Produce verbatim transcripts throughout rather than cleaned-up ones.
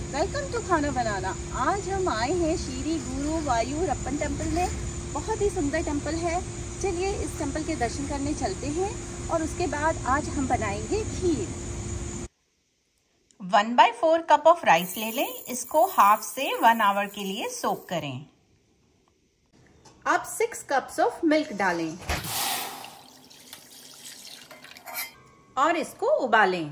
Welcome to खाना बनाना। आज हम आए हैं श्री गुरु वायुरप्पन टेम्पल में। बहुत ही सुंदर टेम्पल है। चलिए इस टेम्पल के दर्शन करने चलते हैं और उसके बाद आज हम बनाएंगे खीर। One by four cup of rice ले लें। इसको हाफ से वन आवर के लिए सोक करें। अब सिक्स कप्स ऑफ मिल्क डालें और इसको उबालें।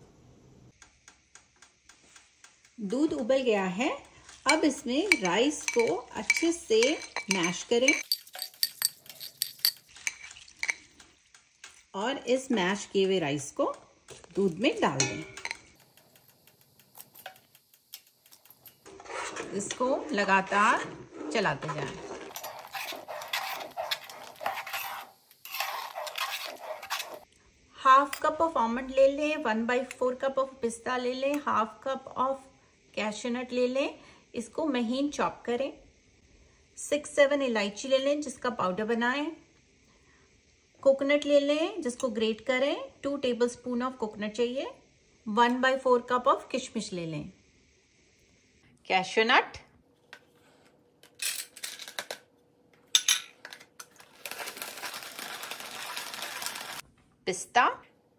दूध उबल गया है। अब इसमें राइस को अच्छे से मैश करें और इस मैश किए हुए राइस को दूध में डाल दें। इसको लगातार चलाते जाएं। हाफ कप ऑफ आलमंड ले लें, one by four cup of पिस्ता ले लें, हाफ कप ऑफ कैशनट ले लें, इसको महीन चॉप करें। सिक्स सेवन इलायची ले लें जिसका पाउडर बनाएं। कोकोनट ले लें जिसको ग्रेट करें। टू टेबलस्पून ऑफ कोकोनट चाहिए। One by four cup of किशमिश ले लें। कैशनट, पिस्ता,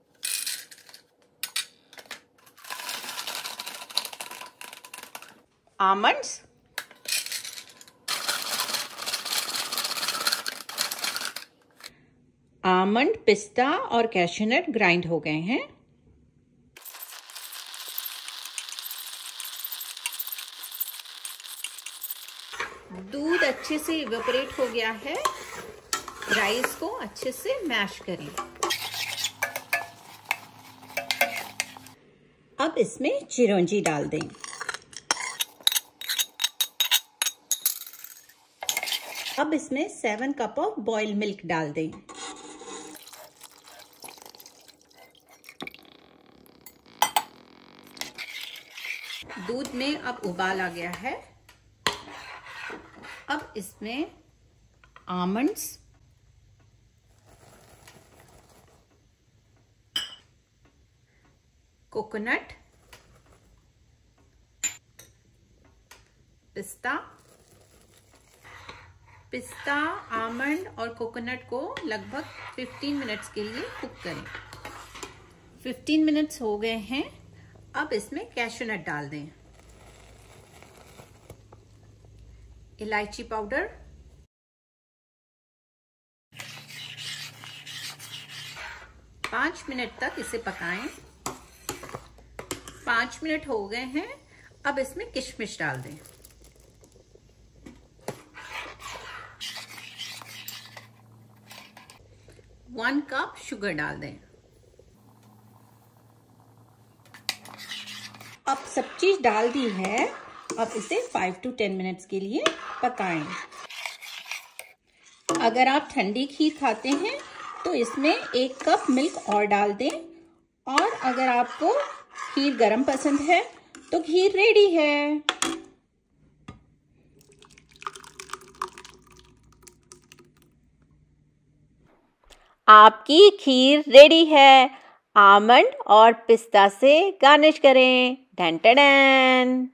आमंड्स, आमंड, पिस्ता और कैशनट ग्राइंड हो गए हैं। दूध अच्छे से इवेपोरेट हो गया है। राइस को अच्छे से मैश करें। अब इसमें चिरौंजी डाल दें। अब इसमें seven cup of boiled milk डाल दें। दूध में अब उबाल आ गया है। अब इसमें आमंड्स, कोकोनट, पिस्ता पिस्ता आमंड और कोकोनट को लगभग फिफ्टीन मिनट्स के लिए कुक करें। फिफ्टीन मिनट्स हो गए हैं। अब इसमें कैशनट डाल दें, इलायची पाउडर, पांच मिनट तक इसे पकाएं। पांच मिनट हो गए हैं। अब इसमें किशमिश डाल दें। वन कप शुगर डाल दें। अब सब चीज डाल दी है। अब इसे फाइव टू टेन मिनट्स के लिए पकाएं। अगर आप ठंडी खीर खाते हैं तो इसमें एक कप मिल्क और डाल दें, और अगर आपको खीर गरम पसंद है तो खीर रेडी है। आपकी खीर रेडी है। आमंड और पिस्ता से गार्निश करें। Done done done.